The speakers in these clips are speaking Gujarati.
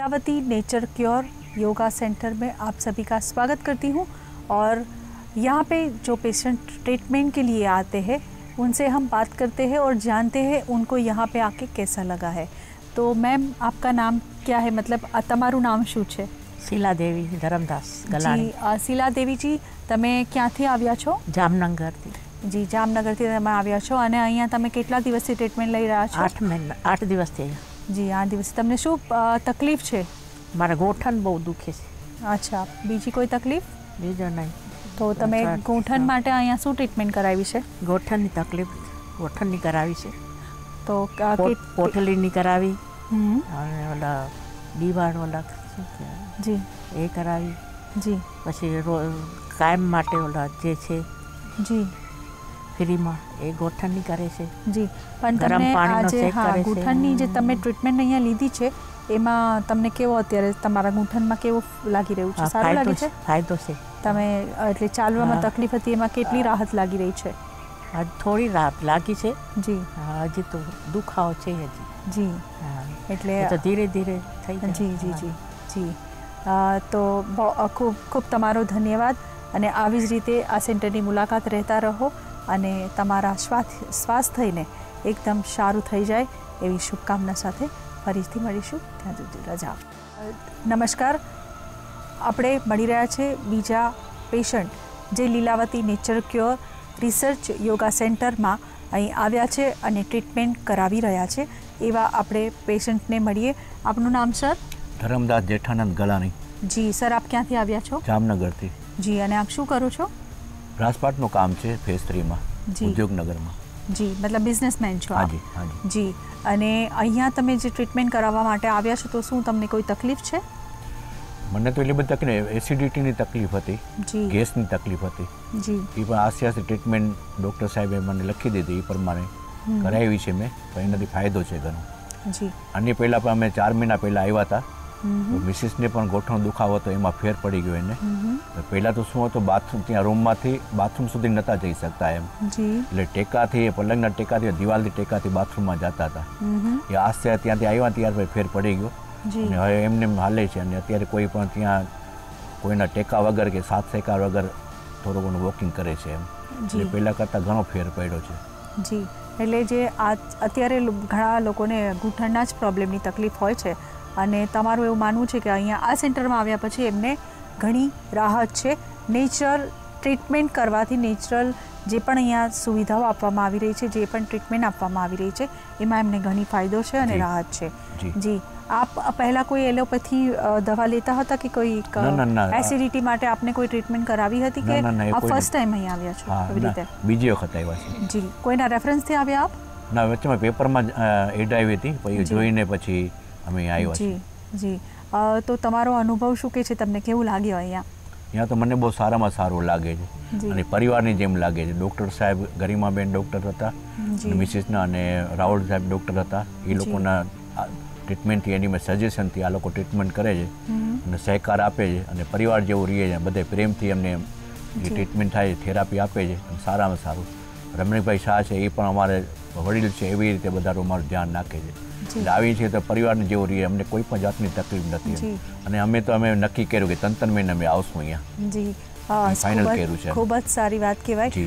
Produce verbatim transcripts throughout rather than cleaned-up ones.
Lilavati nature cure yoga centre में आप सभी का स्वागत करती हूँ। और यहाँ पे जो पेशेंट ट्रीटमेंट के लिए आते हैं उनसे हम बात करते हैं और जानते हैं उनको यहाँ पे आके कैसा लगा है। तो मैम आपका नाम क्या है, मतलब तमारू नाम शू छे? शीला देवी धरमदास गलाणी। जी शीला देवी जी, તમે ક્યાંથી આવ્યા છો? જામનગરથી। जी જામનગરથી તમે આવ્યા છો અને અહીંયા તમે કેટલા દિવસથી ટ્રીટમેન્ટ લઈ રહ્યા છો? આઠ મહિના આઠ દિવસથી। जी आठ દિવસથી તમને શું તકલીફ છે? મારા ગોઠણ બહુ દુખે છે। અચ્છા, બીજી કોઈ તકલીફ? બીજો નહીં। તો તમે ગોઠણ માટે અહીંયા શું ટ્રીટમેન્ટ કરાવી છે? ગોઠણની તકલીફ ગોઠણની કરાવી છે। તો પોટલીની કરાવી હમ અને ઓલા દીવાળ ઓલા जी એ કરાવી। जी પછી કાયમ માટે ઓલા જે છે जी ફ્રીમાં એ ગોઠણની કરે છે। जी પણ ગરમ તમને પાણીનો આજે શેક હા કરે છે। ગૂંઠણની જે તમે ટ્રીટમેન્ટ અહીંયા લીધી છે એમાં તમને કેવો અત્યારે તમારા ગૂંઠણમાં કેવું લાગી રહ્યું છે? હા, સારું ફાયદો લાગે છે? છે ફાયદો છે। તમે એટલે ચાલવામાં હા। તકલીફ હતી એમાં કેટલી રાહત લાગી રહી છે? આજ થોડી રાહત લાગી છે। जी હા, હજી તો દુખાવો છે હજી। जी હા, એટલે એ તો ધીરે ધીરે થઈ જાય। जी जी હા। जी जी અ, તો બહુ- ખૂબ ખૂબ તમારો ધન્યવાદ અને આવી જ રીતે આ સેન્ટરની મુલાકાત રહેતા રહો અને તમારા સ્વાસ્થ્ય સ્વાસ્થ્યને એકદમ સારું થઈ જાય એવી શુભકામના સાથે ફરીથી મળીશું। ત્યાં સુધી રજા। અ, નમસ્કાર, આપણે મળી રહ્યા છે બીજા પેશન્ટ જે Lilavati nature cure research yoga સેન્ટરમાં અહીં આવ્યા છે અને ટ્રીટમેન્ટ કરાવી રહ્યા છે એવા આપણે પેશન્ટને મળીએ। આપનું નામ સર? ધરમદાસ જેઠાનંદ ગલાણી। जी सर, आप ક્યાંથી આવ્યા છો? જામનગરથી। जी અને આપ શું કરો છો? રાજપાટનું કામ છે ફેઝ થ્રીમાં જી। ઉદ્યોગનગરમાં। जी मतलब બિઝનેસમેન છો આપ? હાજી હાજી। जी અને અહીંયા તમે જે ટ્રીટમેન્ટ કરાવવા માટે આવ્યા છો તો શું તમને કોઈ તકલીફ છે? મને તો એટલી બધી તકલીફ, એસિડિટીની તકલીફ હતી, जी ગેસની તકલીફ હતી। जी એ પણ આસ્તે આસ્તે ટ્રીટમેન્ટ ડૉક્ટર સાહેબે મને લખી દીધી, એ પ્રમાણે કરાવી છે મેં, પણ એનાથી ફાયદો છે ઘણો। जी આની પહેલાં પણ અમે ચાર મહિના પહેલાં આવ્યા હતા હમ તો મિસિસને પણ ગોઠણ દુખાવો હતો, એમાં ફેર પડી ગયો એને। હમ પહેલાં તો શું હતું, બાથરૂમ ત્યાં રૂમમાંથી બાથરૂમ સુધી નહોતા જઈ શકતા એમ, जी એટલે ટેકાથી પલંગના ટેકાથી દિવાલથી ટેકાથી બાથરૂમમાં જતા હતા। હમ એ આસ્તે ત્યાંથી આવ્યા ત્યાર પછી ફેર પડી ગયો जी અને હવે એમને એમ હાલે છે અને અત્યારે કોઈ પણ ત્યાં કોઈના ટેકા વગર કે સાથ સહકાર વગર થોડું ઘણું વોકિંગ કરે છે એમ, એટલે પહેલાં કરતાં ઘણો ફેર પડ્યો છે। जी એટલે જે આ અત્યારે લો- ઘણા લોકોને ઘૂંટણના જ પ્રોબ્લેમની તકલીફ હોય છે અને તમારું એવું માનવું છે કે અહીંયા આ સેન્ટરમાં આવ્યા પછી એમને ઘણી રાહત છે। નેચરલ ટ્રીટમેન્ટ કરવાથી નેચરલ જે પણ અહીંયા સુવિધાઓ આપવામાં આવી રહી છે, જે પણ ટ્રીટમેન્ટ આપવામાં આવી રહી છે એમાં એમને ઘણી ફાયદો છે અને જી। રાહત છે। જી। જી આપ પહેલાં કોઈ એલોપેથી અ, દવા લેતા હતા કે કોઈ ના, ના, ના। એસિડિટી માટે આપને કોઈ ટ્રીટમેન્ટ કરાવી હતી કે ના, ના, ના, એ આપ કોઈ ફર્સ્ટ ટાઈમ અહીં આવ્યા છો હા, એવી ના, રીતે? બીજી વખત આવ્યા છે। જી કોઈના રેફરન્સથી આવ્યા આપ? ના, વચ્ચેમાં પેપરમાં એડ આવી હતી, પછી જી। જોઈને પછી અમે અહીંયા આવ્યા છીએ। જી જી અ, તો તમારો અનુભવ શું કે છે, તમને કેવું લાગ્યું અહીંયા? અહીંયા તો મને બહુ સારામાં સારું લાગે છે જી અને પરિવારની જેમ લાગે છે। ડૉક્ટર સાહેબ ગરિમાબેન ડૉક્ટર હતા જી અને મિસિસના અને રાહુલ સાહેબ ડૉક્ટર હતા, એ લોકોના ટ્રીટમેન્ટથી એની મેં સજેશનથી આ લોકો ટ્રીટમેન્ટ કરે છે હમ અને સહકાર આપે છે અને પરિવાર જેવું રહીએ છે, બધે પ્રેમથી એમને જે જી। ટ્રીટમેન્ટ થાય થેરાપી આપે છે અને સારામાં સારું। રમણીકભાઈ શાહ છે એ પણ અમારે વડીલ છે, એવી રીતે બધા અમારું ધ્યાન નાખે છે। જી એટલે આવી છે તો પરિવારને જેવું રહીએ, અમને કોઈ પણ જાતની તકલીફ નથી જી અને અમે તો અમે નક્કી કર્યું કે ત્રણ ત્રણ મહિને અમે આવશું અહીંયા। જી અ, ફાઇનલ ખૂબ જ- કર્યું છે। ખૂબ જ સારી વાત કહેવાય। જી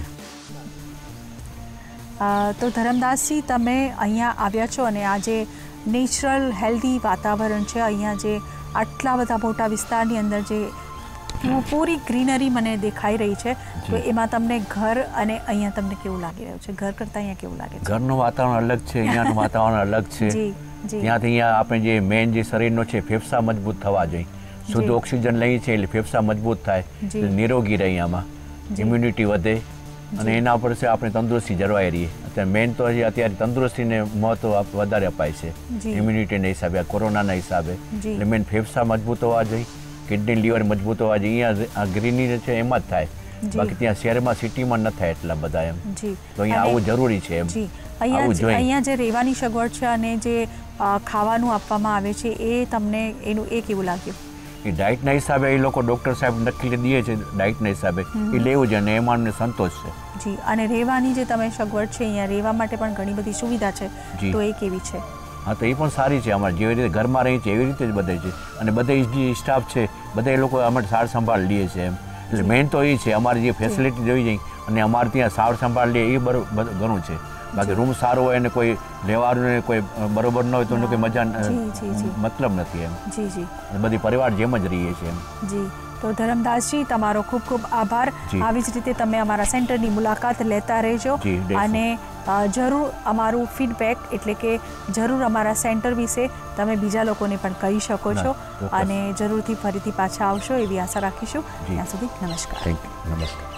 અ, તો ધરમદાસજી તમે અહીંયા આવ્યા છો અને આ જે નેચરલ હેલ્ધી વાતાવરણ છે અહીંયા, જે આટલા બધા મોટા વિસ્તારની અંદર જે પૂ- પૂરી ગ્રીનરી મને દેખાઈ રહી છે, તો જી। એમાં તમને ઘર અને અહીંયા તમને કેવું લાગી રહ્યું છે? ઘર કરતાં અહીંયા કેવું લાગે છે? ઘરનું વાતાવરણ અલગ છે, અહીંયાનું વાતાવરણ અલગ છે। જી જી ત્યાંથી અહીંયા આપણે જે મેઇન જે શરીરનો છે ફેફસા મજબૂત થવા જોઈએ, શુદ્ધ જી। ઓક્સિજન લઈએ છીએ એટલે ફેફસા મજબૂત થાય, જી। એટલે નિરોગી રહે, આમાં જી। ઇમ્યુનિટી વધે અને જી। એના પર છે આપણે તંદુરસ્તી જળવાઈ રહીએ। અત્યારે મેઇન તો હજી અત્યારે તંદુરસ્તીને મહત્વ આપ- વધારે અપાય છે જી। ઇમ્યુનિટીના હિસાબે, આ કોરોનાના હિસાબે, જી એટલે મેઇન ફેફસા મજબૂત હોવા જોઈએ, કિડની લીવર મજબૂત હોવા જોઈએ। અહીંયા આ ગ્રીનરી છે એમાં જ થાય, જી। બાકી ત્યાં શહેરમાં સિટીમાં ન થાય એટલા બધા એમ, જી તો અહીંયા અને- આવવું જરૂરી છે એમ। જી આવું અહીંયા જ- જોઈએ। અહીંયા જે રહેવાની સગવડ છે અને જે અ, ખાવાનું આપવામાં આવે છે એ તમને એનું એ કેવું લાગ્યું? એ ડાયટના હિસાબે એ લોકો ડૉક્ટર સાહેબ નક્કી દે છે, ડાયટના હિસાબે એ લેવું છે અને એમાં અમને સંતોષ છે। જી અને રહેવાની જે તમે સગવડ છે અહીંયા રહેવા માટે પણ ઘણી બધી સુવિધા છે, જી। તો એ કેવી છે? હા, તો એ પણ સારી છે. અમારે જેવી રીતે ઘરમાં રહી છે એવી રીતે જ બધે છે, અને બધે જે સ્ટાફ છે બધા એ લોકો અમારે સાર સંભાળ લે છે એમ. એટલે મેઇન તો એ છે અમારે જે ફેસિલિટી જોઈ જાય અને અમારે ત્યાં સાર સંભાળ લે એ બરોબર ઘણું છે. બાકી રૂમ સારો હોય અને કોઈ લેવાનું ને કોઈ બરોબર ન હોય તો કોઈ મજા મતલબ નથી એમ. જી જી બધી પરિવાર જેમ જ રહીએ છીએ એમ. જી, તો ધરમદાસજી તમારો ખૂબ ખૂબ આભાર. આવી જ રીતે તમે અમારા સેન્ટરની મુલાકાત લેતા રહેજો અને જરૂર અમારું ફીડબેક એટલે કે જરૂર અમારા સેન્ટર વિશે તમે બીજા લોકોને પણ કહી શકો છો અને જરૂરથી ફરીથી પાછા આવશો એવી આશા રાખીશું. ત્યાં સુધી નમસ્કાર. Thank you. નમસ્કાર.